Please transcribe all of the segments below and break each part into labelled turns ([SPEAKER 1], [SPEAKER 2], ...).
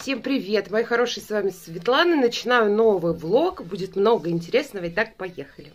[SPEAKER 1] Всем привет, мои хорошие, с вами Светлана. Начинаю новый влог, будет много интересного, итак, поехали.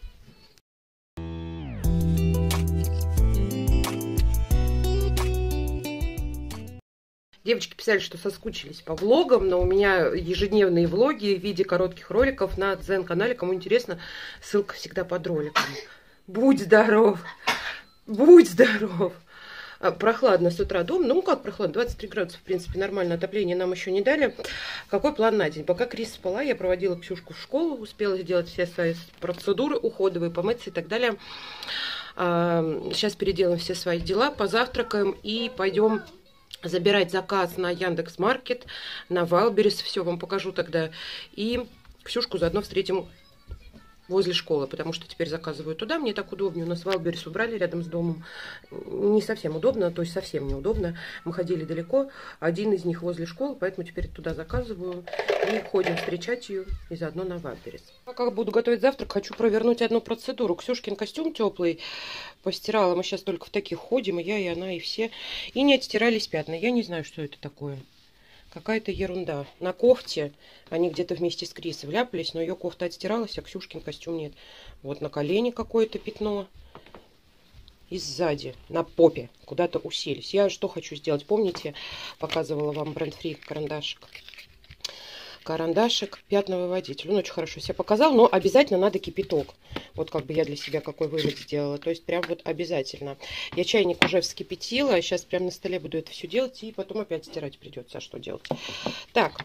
[SPEAKER 1] Девочки писали, что соскучились по влогам, но у меня ежедневные влоги в виде коротких роликов на Дзен-канале. Кому интересно, ссылка всегда под роликом. Будь здоров! Будь здоров! Прохладно с утра дома. Ну как прохладно? 23 градуса, в принципе, нормально. Отопление нам еще не дали. Какой план на день? Пока Крис спала, я проводила Ксюшку в школу, успела сделать все свои процедуры уходовые, помыться и так далее. Сейчас переделаем все свои дела, позавтракаем и пойдем забирать заказ на Яндекс.Маркет, на Вайлдберрис. Все вам покажу тогда. И Ксюшку заодно встретим возле школы, потому что теперь заказываю туда, мне так удобнее. У нас Вайлдберрис убрали рядом с домом. Не совсем удобно, то есть совсем неудобно. Мы ходили далеко, один из них возле школы, поэтому теперь туда заказываю и ходим встречать ее и заодно на Вайлдберрис. Пока буду готовить завтрак, хочу провернуть одну процедуру. Ксюшкин костюм теплый постирала, мы сейчас только в таких ходим, и я, и она, и все. И не отстирались пятна, я не знаю, что это такое. Какая-то ерунда. На кофте они где-то вместе с Крис вляпались, но ее кофта отстиралась, а Ксюшкин костюм нет. Вот на колене какое-то пятно. И сзади, на попе, куда-то уселись. Я что хочу сделать? Помните, показывала вам бренд-фри карандашик? Карандашик пятновыводитель. Он очень хорошо себя показал, но обязательно надо кипяток. Вот как бы я для себя какой вывод сделала. То есть прям вот обязательно. Я чайник уже вскипятила. Сейчас прям на столе буду это все делать. И потом опять стирать придется. А что делать? Так.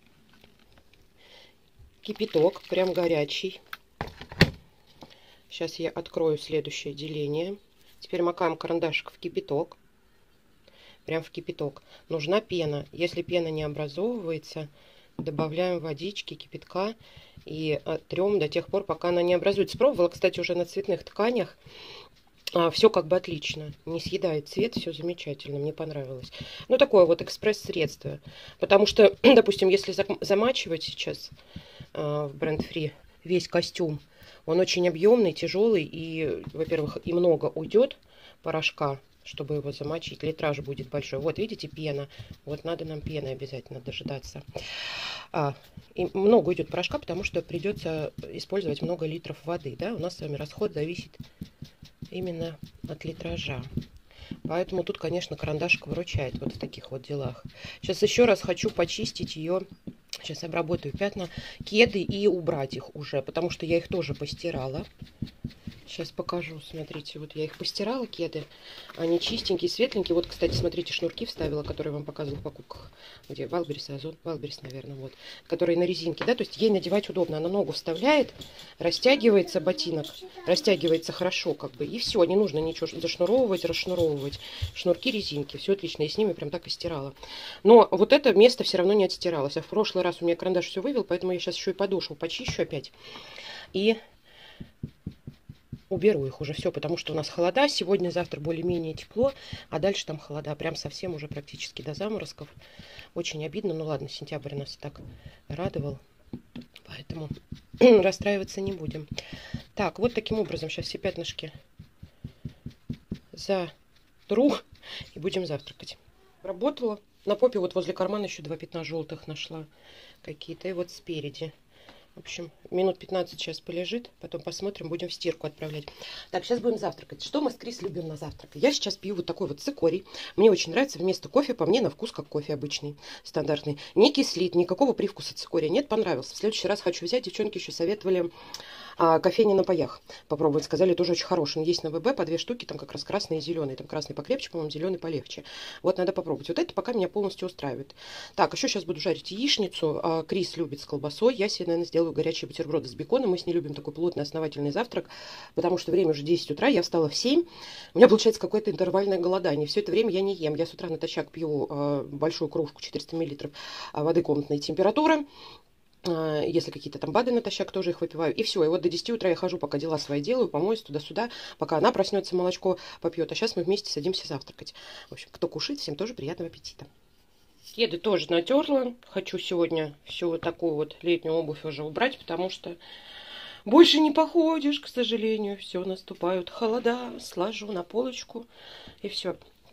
[SPEAKER 1] Кипяток. Прям горячий. Сейчас я открою следующее деление. Теперь макаем карандашик в кипяток. Прям в кипяток. Нужна пена. Если пена не образовывается, добавляем водички, кипятка и трем до тех пор, пока она не образуется. Пробовала, кстати, уже на цветных тканях. Все как бы отлично. Не съедает цвет, все замечательно. Мне понравилось. Ну, такое вот экспресс-средство. Потому что, допустим, если замачивать сейчас в бренд-фри весь костюм, он очень объемный, тяжелый. И, во-первых, и много уйдет порошка, чтобы его замочить. Литраж будет большой. Вот, видите, пена. Вот надо нам пены обязательно дожидаться. И много уйдет порошка, потому что придется использовать много литров воды. Да? У нас с вами расход зависит именно от литража. Поэтому тут, конечно, карандашик выручает вот в таких вот делах. Сейчас еще раз хочу почистить ее. Сейчас обработаю пятна, кеды и убрать их уже, потому что я их тоже постирала. Сейчас покажу, смотрите, вот я их постирала, кеды, они чистенькие, светленькие. Вот, кстати, смотрите, шнурки вставила, которые я вам показывала в покупках, где Вайлдберрис, Озон, Вайлдберрис, наверное, вот, которые на резинке, да, то есть ей надевать удобно, она ногу вставляет, растягивается ботинок, растягивается хорошо, как бы, и все, не нужно ничего зашнуровывать, расшнуровывать, шнурки, резинки, все отлично, и с ними прям так и стирала. Но вот это место все равно не отстиралось, а в прошлый раз у меня карандаш все вывел, поэтому я сейчас еще и подошву почищу опять, и уберу их уже все, потому что у нас холода. Сегодня-завтра более-менее тепло, а дальше там холода. Прям совсем уже практически до заморозков. Очень обидно. Ну ладно, сентябрь нас так радовал. Поэтому расстраиваться не будем. Так, вот таким образом сейчас все пятнышки затру и будем завтракать. Работала. На попе вот возле кармана еще 2 пятна желтых нашла какие-то. И вот спереди. В общем, минут 15 сейчас полежит, потом посмотрим, будем в стирку отправлять. Так, сейчас будем завтракать. Что мы с Крис любим на завтрак? Я сейчас пью вот такой вот цикорий. Мне очень нравится, вместо кофе, по мне на вкус как кофе обычный, стандартный. Не кислит, никакого привкуса цикория нет, понравился. В следующий раз хочу взять, девчонки еще советовали кофейни на паях попробовать. Сказали, тоже очень хороший. Он есть на ВБ по 2 штуки, там как раз красный и зеленый. Там красный покрепче, по-моему, зеленый полегче. Вот надо попробовать. Вот это пока меня полностью устраивает. Так, еще сейчас буду жарить яичницу. Крис любит с колбасой. Я себе, наверное, сделаю горячие бутерброды с беконом. Мы с ней любим такой плотный основательный завтрак, потому что время уже 10 утра. Я встала в 7. У меня получается какое-то интервальное голодание. Все это время я не ем. Я с утра натощак пью большую кружку 400 мл воды комнатной температуры. Если какие-то там БАДы натощак, тоже их выпиваю. И все. И вот до 10 утра я хожу, пока дела свои делаю, помоюсь туда-сюда, пока она проснется, молочко попьет. А сейчас мы вместе садимся завтракать. В общем, кто кушает, всем тоже приятного аппетита. Кеды тоже натерла. Хочу сегодня всю вот такую вот летнюю обувь уже убрать, потому что больше не походишь, к сожалению. Все, наступают холода. Сложу на полочку и все.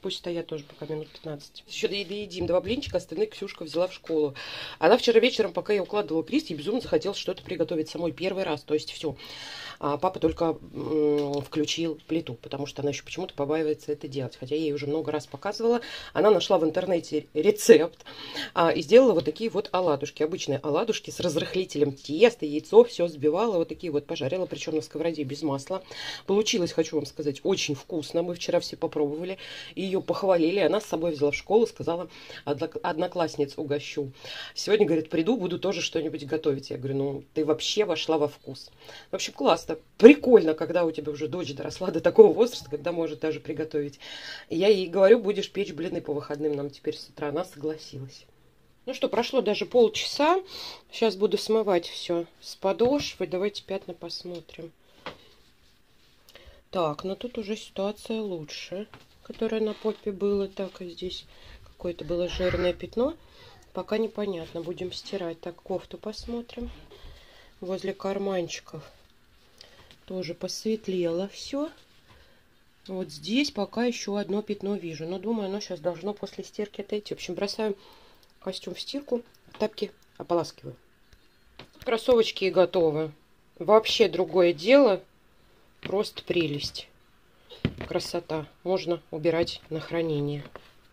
[SPEAKER 1] Пусть стоят тоже пока минут 15. Еще доедим 2 блинчика, остальные Ксюшка взяла в школу. Она вчера вечером, пока я укладывала Крис, ей безумно захотелось что-то приготовить самой первый раз. То есть все. А папа только включил плиту, потому что она еще почему-то побаивается это делать. Хотя я ей уже много раз показывала. Она нашла в интернете рецепт и сделала вот такие вот оладушки. Обычные оладушки с разрыхлителем теста, яйцо, все взбивала. Вот такие вот пожарила, причем на сковороде без масла. Получилось, хочу вам сказать, очень вкусно. Мы вчера все попробовали. Ее похвалили. Она с собой взяла в школу, сказала, одноклассниц угощу. Сегодня, говорит, приду, буду тоже что-нибудь готовить. Я говорю, ну, ты вообще вошла во вкус. В общем, классно. Прикольно, когда у тебя уже дочь доросла до такого возраста, когда может даже приготовить. И я ей говорю, будешь печь блины по выходным нам теперь с утра. Она согласилась. Ну что, прошло даже полчаса. Сейчас буду смывать все с подошвы. Давайте пятна посмотрим. Так, ну тут уже ситуация лучше, которая на попе было. Так, и здесь какое-то было жирное пятно. Пока непонятно. Будем стирать. Так, кофту посмотрим. Возле карманчиков тоже посветлело все. Вот здесь пока еще одно пятно вижу. Но думаю, оно сейчас должно после стирки отойти. В общем, бросаю костюм в стирку. Тапки ополаскиваю. Кроссовочки готовы. Вообще другое дело. Просто прелесть. Красота. Можно убирать на хранение.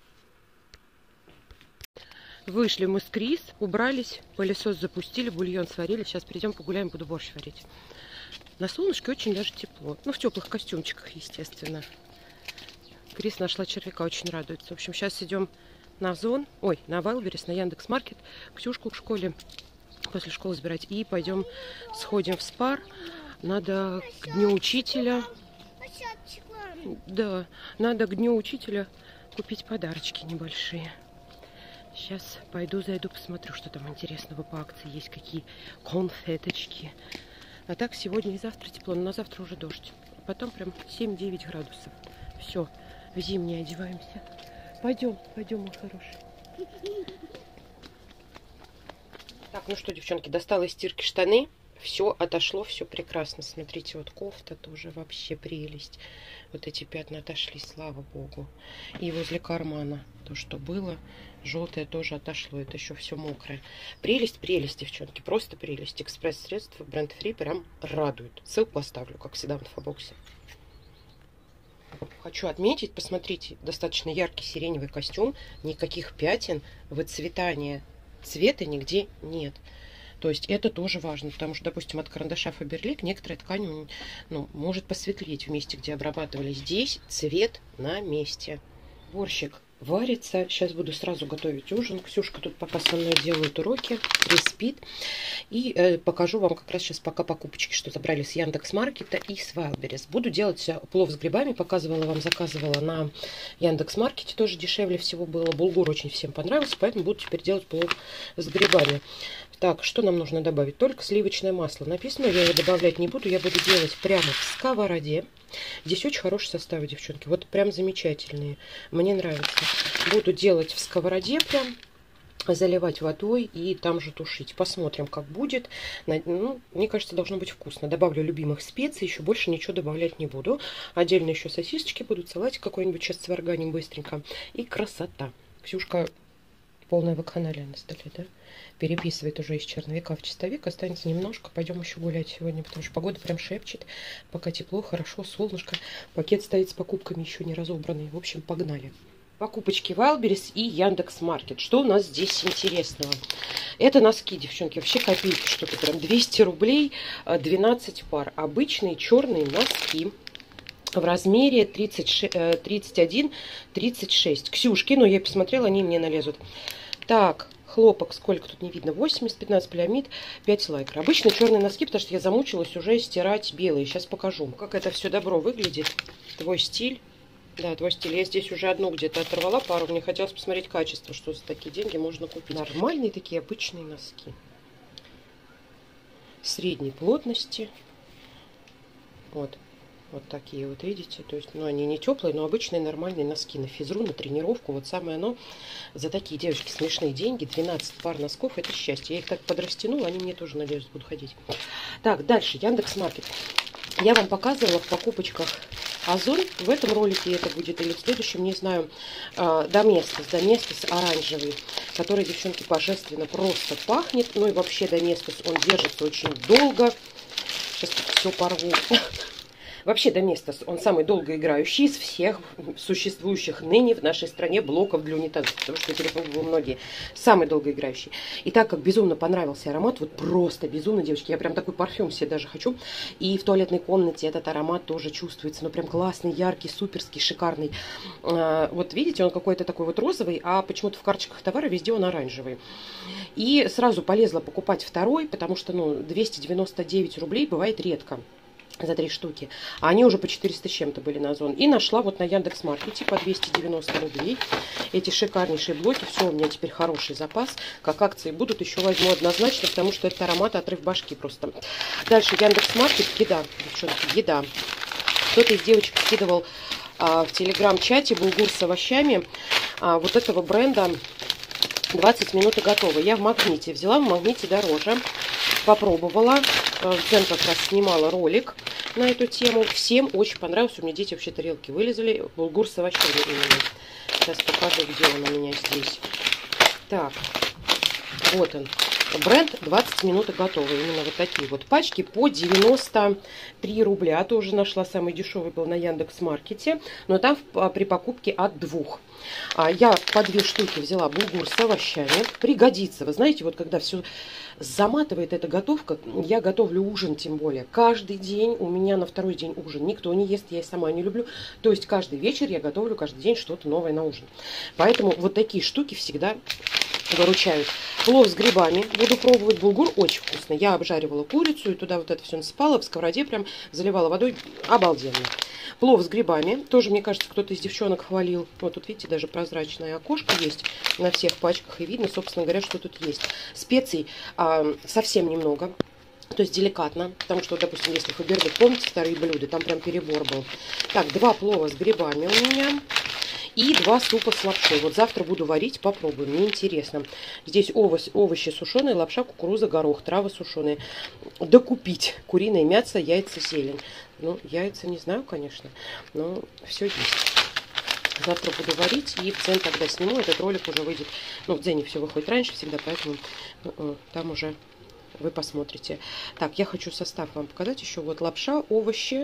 [SPEAKER 1] Вышли мы с Крис, убрались, пылесос запустили, бульон сварили. Сейчас придем погуляем, буду борщ варить. На солнышке очень даже тепло. Ну, в теплых костюмчиках, естественно. Крис нашла червяка, очень радуется. В общем, сейчас идем на Озон, на Wildberries, на Яндекс.Маркет. Ксюшку в школе, после школы забирать. И пойдем, сходим в Спар. Надо к Дню Учителя. Да, надо к Дню Учителя купить подарочки небольшие. Сейчас пойду, зайду, посмотрю, что там интересного по акции есть, какие конфеточки. А так сегодня и завтра тепло, но на завтра уже дождь. Потом прям 7-9 градусов. Все, в зимнее одеваемся. Пойдем, мой хороший. Так, ну что, девчонки, достала из стирки штаны. Все отошло, все прекрасно. Смотрите, вот кофта тоже вообще прелесть. Вот эти пятна отошли, слава богу. И возле кармана то, что было, желтое тоже отошло. Это еще все мокрое. Прелесть, девчонки, просто прелесть. Экспресс-средства бренд Free прям радуют. Ссылку оставлю, как всегда, в инфобоксе. Хочу отметить, посмотрите, достаточно яркий сиреневый костюм. Никаких пятен, выцветания цвета нигде нет. То есть это тоже важно, потому что, допустим, от карандаша Faberlic некоторая ткань может посветлеть в месте, где обрабатывали. Здесь цвет на месте. Борщик варится. Сейчас буду сразу готовить ужин. Ксюшка тут пока со мной делает уроки, спит. И покажу вам как раз сейчас пока покупочки, что забрали с Яндекс.Маркета и с Wildberries. Буду делать плов с грибами. Показывала вам, заказывала на Яндекс.Маркете. Тоже дешевле всего было. Булгур очень всем понравился, поэтому буду теперь делать плов с грибами. Так, что нам нужно добавить? Только сливочное масло. Написано, я его добавлять не буду. Я буду делать прямо в сковороде. Здесь очень хороший состав, девчонки. Вот прям замечательные. Мне нравится. Буду делать в сковороде прям. Заливать водой и там же тушить. Посмотрим, как будет. Мне кажется, должно быть вкусно. Добавлю любимых специй. Еще больше ничего добавлять не буду. Отдельно еще сосисочки будут. Салатик какой-нибудь сейчас сварганим быстренько. И красота. Ксюшка полная вакханалия на столе, да? Переписывает уже из черновика в чистовик. Останется немножко. Пойдем еще гулять сегодня, потому что погода прям шепчет. Пока тепло, хорошо, солнышко. Пакет стоит с покупками еще не разобранный. В общем, погнали. Покупочки Wildberries и Яндекс.Маркет. Что у нас здесь интересного? Это носки, девчонки. Вообще копейки что-то. Прям 200 рублей, 12 пар. Обычные черные носки. В размере 31-36. Ксюшки, но я посмотрела, они мне налезут. Так, хлопок, сколько тут не видно, 80, 15 полиамид, 5 лайкра. Обычно черные носки, потому что я замучилась уже стирать белые. Сейчас покажу, как это все добро выглядит. Твой стиль. Да, твой стиль. Я здесь уже одну где-то оторвала пару. Мне хотелось посмотреть качество, что за такие деньги можно купить. Нормальные такие обычные носки. Средней плотности. Вот. Вот такие вот, видите, то есть, они не теплые, но обычные нормальные носки на физру, на тренировку, вот самое оно. За такие, девочки, смешные деньги, 12 пар носков, это счастье. Я их так подрастянула, они мне тоже, надеюсь, будут ходить. Так, дальше, Яндекс.Маркет. Я вам показывала в покупочках Озон. В этом ролике это будет или в следующем, не знаю. Доместос оранжевый, который, девчонки, божественно просто пахнет. Ну и вообще Доместос, он держится очень долго. Сейчас все порву. Вообще Доместос, он самый долгоиграющий из всех существующих ныне в нашей стране блоков для унитазов, потому что перепробовали многие. Самый долгоиграющий. И так как безумно понравился аромат, вот просто безумно, девочки, я прям такой парфюм себе даже хочу. И в туалетной комнате этот аромат тоже чувствуется, ну прям классный, яркий, суперский, шикарный. Вот видите, он какой-то такой вот розовый, а почему-то в карточках товара везде он оранжевый. И сразу полезла покупать второй, потому что, ну, 299 рублей бывает редко за 3 штуки. А они уже по 400 с чем-то были на Озон. И нашла вот на Яндекс.Маркете по 290 рублей эти шикарнейшие блоки. Все, у меня теперь хороший запас. Как акции будут, еще возьму однозначно, потому что это аромат отрыв башки просто. Дальше Яндекс.Маркет, еда, девчонки, еда. Кто-то из девочек скидывал в телеграм-чате булгур с овощами вот этого бренда 20 минут и готово. Я в Магните взяла, в Магните дороже. Попробовала. Цен как раз снимала ролик на эту тему. Всем очень понравился. У меня дети вообще тарелки вылезали. Булгур с овощами именно. Сейчас покажу, где он у меня здесь. Так, вот он. Бренд 20 минут и готово. Именно вот такие вот пачки по 93 рубля. Тоже нашла, самый дешевый был на Яндекс.Маркете. Но там при покупке от 2. Я по 2 штуки взяла булгур с овощами. Пригодится. Вы знаете, вот когда все заматывает эта готовка, я готовлю ужин тем более. Каждый день у меня на второй день ужин. Никто не ест, я и сама не люблю. То есть каждый вечер я готовлю каждый день что-то новое на ужин. Поэтому вот такие штуки всегда выручают. Плов с грибами буду пробовать. Булгур очень вкусный. Я обжаривала курицу и туда вот это все насыпала. В сковороде прям заливала водой. Обалденно. Плов с грибами. Тоже, мне кажется, кто-то из девчонок хвалил. Вот тут, видите, даже прозрачное окошко есть на всех пачках. И видно, собственно говоря, что тут есть. Специй совсем немного. То есть деликатно. Потому что, допустим, если Фаберлик, помните, старые блюда, там прям перебор был. Так, 2 плова с грибами у меня. И 2 супа с лапшой. Вот завтра буду варить, попробую. Мне интересно. Здесь овощи сушеные, лапша, кукуруза, горох, травы сушеные. Докупить. Куриное мясо, яйца, зелень. Ну, яйца не знаю, конечно. Но все есть. Завтра буду варить. И в Дзен тогда сниму. Этот ролик уже выйдет. Ну, в Дзене все выходит раньше всегда, поэтому там уже вы посмотрите. Так, я хочу состав вам показать еще. Вот лапша, овощи,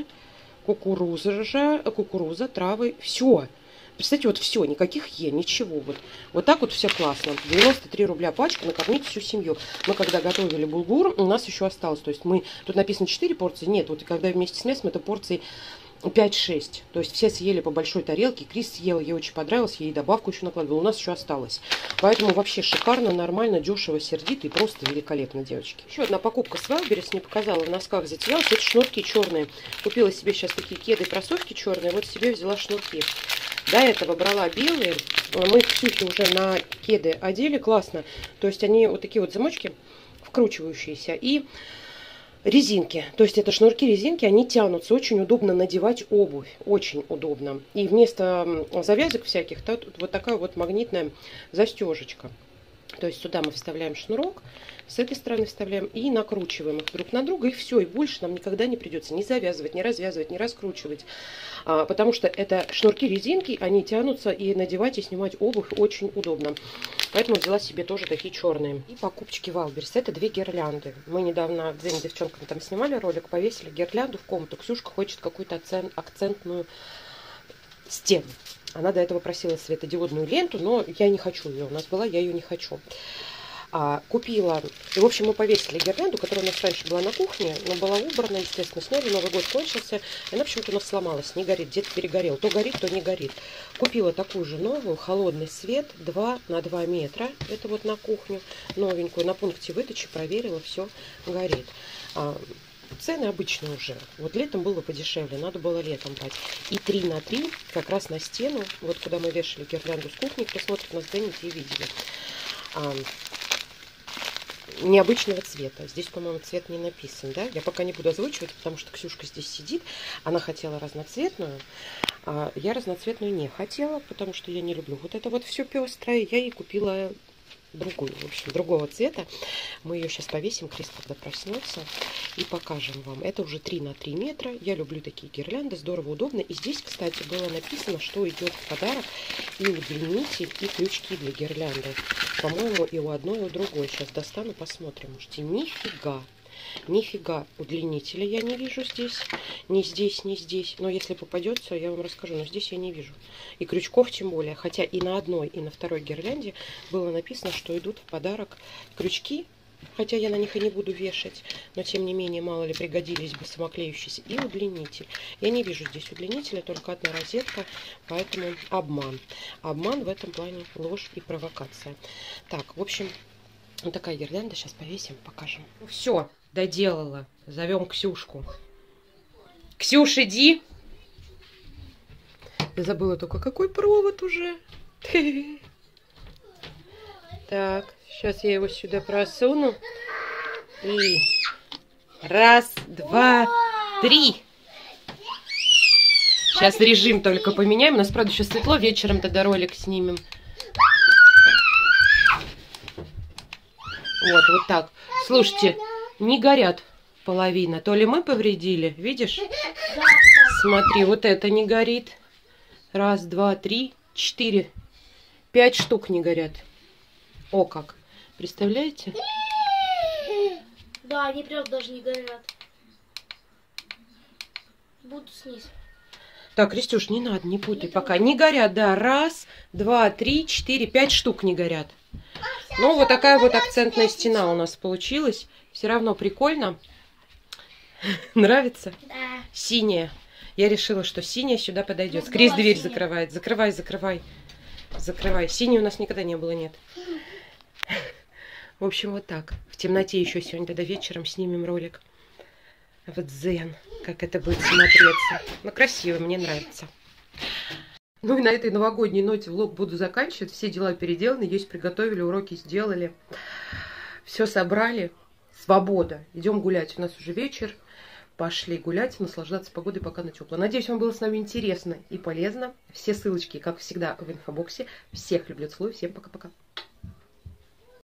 [SPEAKER 1] кукуруза, травы. Все. Представьте, вот все, никаких ничего. Вот так вот все классно. 93 рубля пачка, накормить всю семью. Мы когда готовили булгур, у нас еще осталось. То есть тут написано 4 порции. Нет, вот когда вместе с мясом, это порции 5-6. То есть все съели по большой тарелке. Крис съела, ей очень понравилось. Ей добавку еще накладывала. У нас еще осталось. Поэтому вообще шикарно, нормально, дешево, сердито и просто великолепно, девочки. Еще одна покупка с Wildberries. Не показала, в носках затевалась. Это шнурки черные. Купила себе сейчас такие кеды и кроссовки черные. Вот себе взяла шнурки. До этого брала белые. Мы их Ксюхе уже на кеды одели. Классно. То есть они вот такие вот замочки вкручивающиеся. И резинки. То есть это шнурки-резинки, они тянутся. Очень удобно надевать обувь. Очень удобно. И вместо завязок всяких, вот такая вот магнитная застежечка. То есть сюда мы вставляем шнурок, с этой стороны вставляем и накручиваем их друг на друга. И все. И больше нам никогда не придется ни завязывать, ни развязывать, ни раскручивать. Потому что это шнурки-резинки, они тянутся, и надевать и снимать обувь очень удобно. Поэтому взяла себе тоже такие черные. И покупочки Wildberries. Это 2 гирлянды. Мы недавно с Дзеней девчонками там снимали ролик, повесили гирлянду в комнату. Ксюшка хочет какую-то акцентную стену. Она до этого просила светодиодную ленту, но я не хочу ее. У нас была, я ее не хочу. Купила. И, в общем, мы повесили гирлянду, которая у нас раньше была на кухне, но была убрана, естественно, сняли, Новый год кончился, и она почему-то у нас сломалась, не горит, где-то перегорел. То горит, то не горит. Купила такую же новую, холодный свет, 2 на 2 метра, это вот на кухню, новенькую, на пункте выдачи проверила, все горит. Цены обычные уже. Вот летом было подешевле, надо было летом брать. И 3 на 3 как раз на стену, вот куда мы вешали гирлянду с кухни, кто смотрит на Дзене, те видели. Необычного цвета. Здесь, по-моему, цвет не написан, да? Я пока не буду озвучивать, потому что Ксюшка здесь сидит. Она хотела разноцветную, а я разноцветную не хотела, потому что я не люблю вот это вот все пестрое. Я ей купила другую, в общем, другого цвета. Мы ее сейчас повесим, Крис когда проснется, и покажем вам. Это уже 3 на 3 метра. Я люблю такие гирлянды, здорово, удобно. И здесь, кстати, было написано, что идет в подарок и удлинитель, и крючки для гирлянды. По-моему, и у одной, и у другой. Сейчас достану, посмотрим. Можете, нифига. Нифига удлинителя я не вижу здесь. Ни здесь, ни здесь. Но если попадется, я вам расскажу. Но здесь я не вижу. И крючков тем более. Хотя и на одной, и на второй гирлянде было написано, что идут в подарок крючки. Хотя я на них и не буду вешать. Но тем не менее, мало ли пригодились бы самоклеющиеся. И удлинитель. Я не вижу здесь удлинителя, только одна розетка. Поэтому обман. Обман в этом плане ложь и провокация. Так, в общем, вот такая гирлянда. Сейчас повесим, покажем. Все. Доделала. Зовем Ксюшку. Ксюш, иди. Я забыла только, какой провод уже. Так, сейчас я его сюда просуну. И раз, два, три. Сейчас режим только поменяем. У нас, правда, еще светло. Вечером тогда ролик снимем. Вот так. Слушайте. Не горят половина. То ли мы повредили, видишь? Смотри, вот это не горит. Раз, два, три, 4, 5 штук не горят. О, как. Представляете?
[SPEAKER 2] Да, они прям даже не горят. Буду снизу.
[SPEAKER 1] Так, Кристюш, не надо, не путай пока. Не горят, да. Раз, два, три, 4, 5 штук не горят. Ну, вот такая вот акцентная стена у нас получилась. Все равно прикольно. Нравится?
[SPEAKER 2] Да.
[SPEAKER 1] Синяя. Я решила, что синяя сюда подойдет. Крис дверь закрывает. Закрывай, закрывай. Закрывай. Синей у нас никогда не было, нет. В общем, вот так. В темноте еще сегодня, тогда вечером снимем ролик. Вот дзен. Как это будет смотреться. Ну, красиво, мне нравится. Ну и на этой новогодней ноте влог буду заканчивать. Все дела переделаны, есть приготовили, уроки сделали. Все собрали. Свобода. Идем гулять. У нас уже вечер. Пошли гулять, наслаждаться погодой, пока она теплая. Надеюсь, вам было с нами интересно и полезно. Все ссылочки, как всегда, в инфобоксе. Всех люблю, целую. Всем пока-пока.